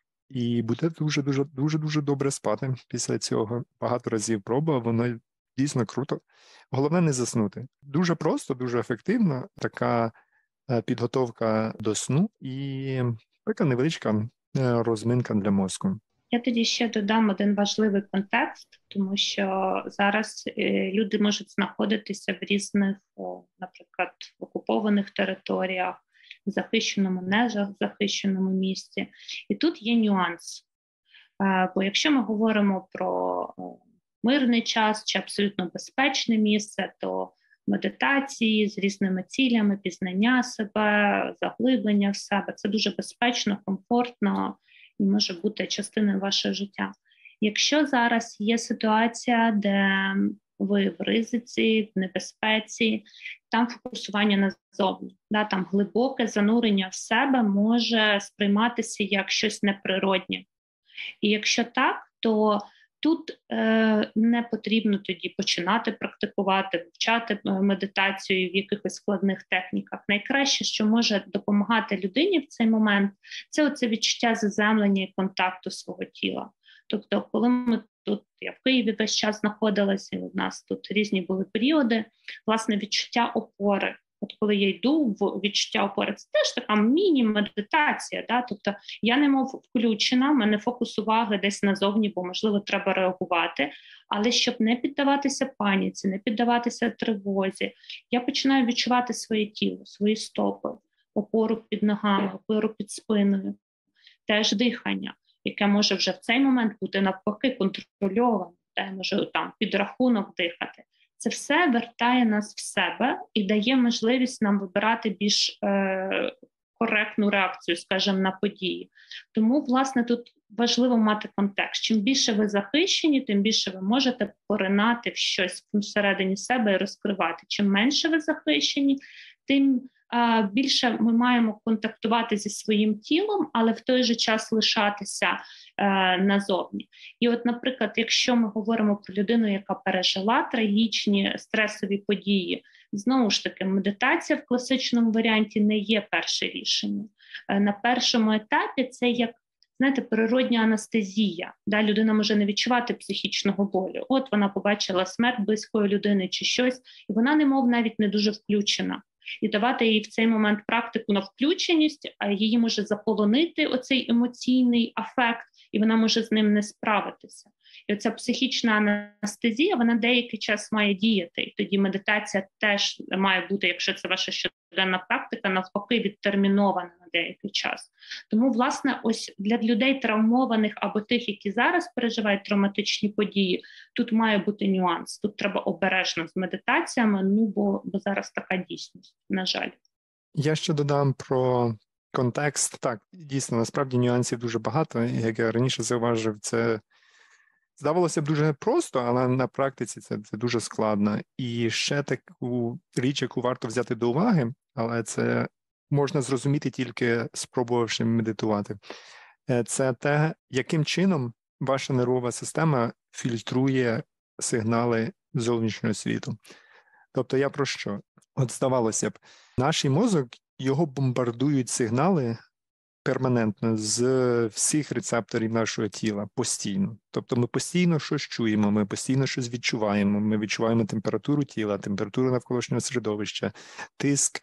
і будете дуже добре спати після цього. Багато разів пробував, воно дійсно круто. Головне не заснути. Дуже просто, дуже ефективно така підготовка до сну і така невеличка розминка для мозку. Я тоді ще додам один важливий контекст, тому що зараз люди можуть знаходитися в різних, наприклад, окупованих територіях, в захищеному, незахищеному місці. І тут є нюанс. Бо якщо ми говоримо про мирний час чи абсолютно безпечне місце, то медитації з різними цілями, пізнання себе, заглиблення в себе – це дуже безпечно, комфортно і може бути частиною вашого життя. Якщо зараз є ситуація, де ви в ризиці, в небезпеці, там фокусування назовні, там глибоке занурення в себе може сприйматися як щось неприроднє. І якщо так, то тут не потрібно тоді починати практикувати, вивчати медитацію в якихось складних техніках. Найкраще, що може допомагати людині в цей момент, це оце відчуття заземлення і контакту свого тіла. Тобто, коли я в Києві весь час знаходилася, і у нас тут різні були періоди, власне, відчуття опори. От коли я йду в відчуття опори, це теж така міні-медитація. Тобто я немов включена, в мене фокус уваги десь назовні, бо, можливо, треба реагувати. Але щоб не піддаватися паніці, не піддаватися тривозі, я починаю відчувати своє тіло, свої стопи, опору під ногами, опору під спиною, теж дихання, яке може вже в цей момент бути навпаки контрольоване, я можу під рахунок дихати. Це все вертає нас в себе і дає можливість нам вибирати більш коректну реакцію, скажімо, на події. Тому, власне, тут важливо мати контекст. Чим більше ви захищені, тим більше ви можете поринати в щось всередині себе і розкривати. Чим менше ви захищені, тим більше ми маємо контактувати зі своїм тілом, але в той же час лишатися назовні. І от, наприклад, якщо ми говоримо про людину, яка пережила трагічні стресові події, знову ж таки, медитація в класичному варіанті не є перше рішення. На першому етапі це як, знаєте, природня анестезія. Людина може не відчувати психічного болю. От вона побачила смерть близької людини чи щось, і вона немов навіть не дуже включена. І давати їй в цей момент практику на включеність, а її може заполонити оцей емоційний афект, і вона може з ним не справитися. І оця психічна анестезія, вона деякий час має діяти. І тоді медитація теж має бути, якщо це ваша щоденна практика, навпаки відтермінована на деякий час. Тому, власне, ось для людей травмованих або тих, які зараз переживають травматичні події, тут має бути нюанс. Тут треба обережно з медитаціями, бо зараз така дійсність, на жаль. Я ще додам про контекст. Так, дійсно, насправді нюансів дуже багато. Як я раніше зауважив, це здавалося б дуже просто, але на практиці це дуже складно. І ще таку річ, яку варто взяти до уваги, але це можна зрозуміти тільки спробувавши медитувати. Це те, яким чином ваша нервова система фільтрує сигнали зовнішнього світу. Тобто я про що? От здавалося б, наш мозок, його бомбардують сигнали перманентно з всіх рецепторів нашого тіла, постійно. Тобто ми постійно щось чуємо, ми постійно щось відчуваємо, ми відчуваємо температуру тіла, температуру навколишнього середовища, тиск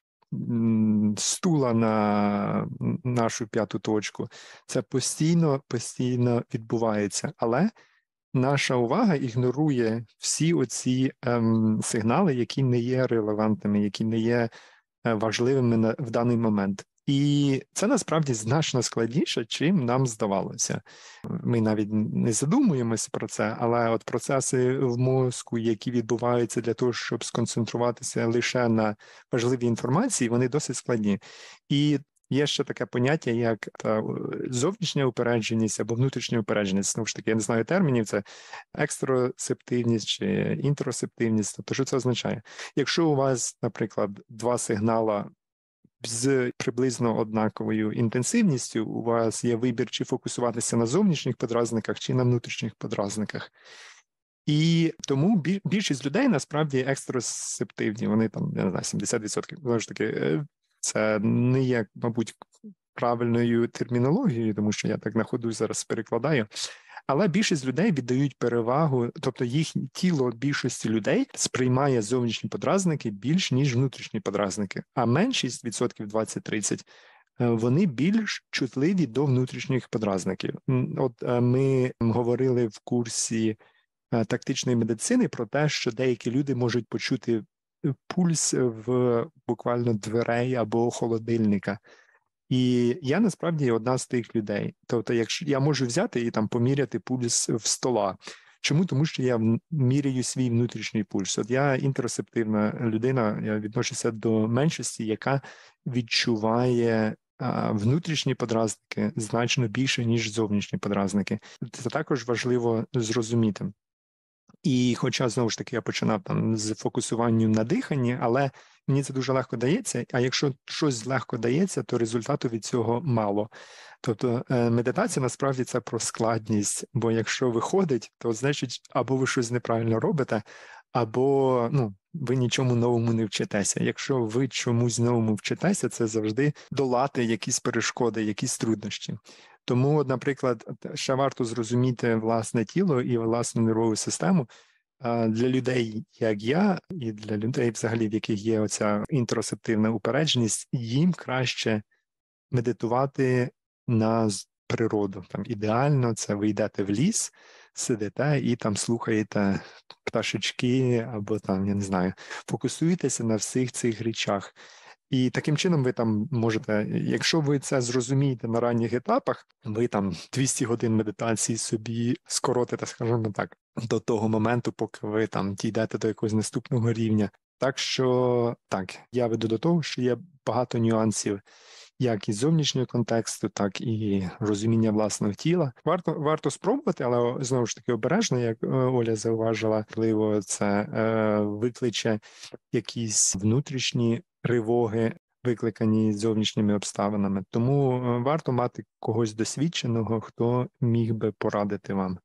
стула на нашу п'яту точку. Це постійно відбувається. Але наша увага ігнорує всі оці сигнали, які не є релевантними, які не є важливими в даний момент. І це насправді значно складніше, чим нам здавалося. Ми навіть не задумуємося про це, але от процеси в мозку, які відбуваються для того, щоб сконцентруватися лише на важливій інформації, вони досить складні. І є ще таке поняття, як зовнішня упередженість або внутрішня упередженість. Знову ж таки, я не знаю термінів, це екстросептивність чи інтросептивність. Тобто, що це означає? Якщо у вас, наприклад, два сигнала з приблизно однаковою інтенсивністю, у вас є вибір, чи фокусуватися на зовнішніх подразниках, чи на внутрішніх подразниках. І тому більшість людей насправді екстрасептивні. Вони там, я не знаю, 70%. Знову ж таки, це не є, мабуть, правильною термінологією, тому що я так на ходу зараз перекладаю. Але більшість людей віддають перевагу, тобто їхнє тіло більшості людей сприймає зовнішні подразники більш, ніж внутрішні подразники. А меншість, відсотків 20-30, вони більш чутливі до внутрішніх подразників. От ми говорили в курсі тактичної медицини про те, що деякі люди можуть почути пульс в буквально дверей або холодильника. І я насправді одна з тих людей. Тобто, якщо я можу взяти і там поміряти пульс в стола. Чому? Тому що я міряю свій внутрішній пульс. От я інтерсептивна людина, я відношуся до меншості, яка відчуває внутрішні подразники значно більше, ніж зовнішні подразники. Це також важливо зрозуміти. І хоча, знову ж таки, я починав там з фокусуванням на диханні, але мені це дуже легко дається, а якщо щось легко дається, то результату від цього мало. Тобто медитація насправді це про складність, бо якщо виходить, то значить або ви щось неправильно робите, або ви нічому новому не вчитеся. Якщо ви чомусь новому вчитеся, це завжди долати якісь перешкоди, якісь труднощі. Тому, наприклад, ще варто зрозуміти власне тіло і власну нервову систему. Для людей, як я, і для людей, взагалі, в яких є оця інтеросептивна упередженість, їм краще медитувати на природу. Там ідеально це ви йдете в ліс, сидите і там слухаєте пташечки, або там, я не знаю, фокусуєтеся на всіх цих речах. І таким чином ви там можете, якщо ви це зрозумієте на ранніх етапах, ви там 200 годин медитації собі скоротите, скажімо так, до того моменту, поки ви там дійдете до якогось наступного рівня. Так що, так, я веду до того, що є багато нюансів, як із зовнішнього контексту, так і розуміння власного тіла. Варто спробувати, але знову ж таки обережно, як Оля зауважила, можливо, це викличе якісь внутрішні тривоги, викликані зовнішніми обставинами. Тому варто мати когось досвідченого, хто міг би порадити вам.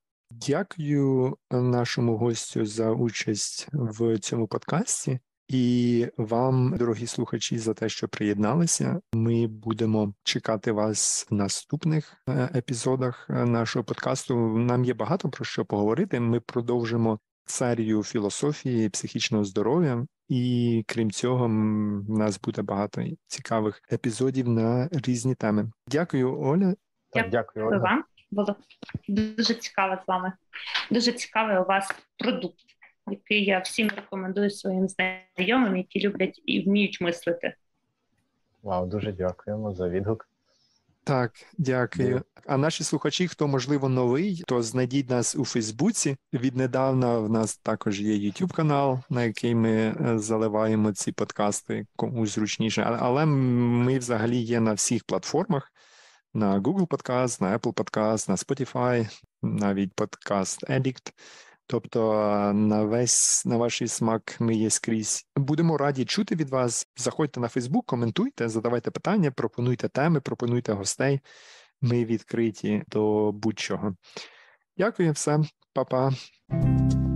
Дякую нашому гостю за участь в цьому подкасті. І вам, дорогі слухачі, за те, що приєдналися. Ми будемо чекати вас в наступних епізодах нашого подкасту. Нам є багато про що поговорити. Ми продовжимо серію філософії, психічного здоров'я. І крім цього, в нас буде багато цікавих епізодів на різні теми. Дякую, Оля. Дякую, Оля. Вам. Було дуже цікаво з вами. Дуже цікавий у вас продукт, який я всім рекомендую своїм знайомим, які люблять і вміють мислити. Вау, дуже дякуємо за відгук. Так, дякую. А наші слухачі, хто, можливо, новий, то знайдіть нас у Фейсбуці. Віднедавна в нас також є YouTube-канал, на який ми заливаємо ці подкасти, кому зручніше. Але ми взагалі є на всіх платформах. На Google Podcast, на Apple Podcast, на Spotify, навіть Podcast Addict. Тобто на ваш смак ми є скрізь. Будемо раді чути від вас. Заходьте на Facebook, коментуйте, задавайте питання, пропонуйте теми, пропонуйте гостей. Ми відкриті до будь-чого. Дякую, все. Па-па.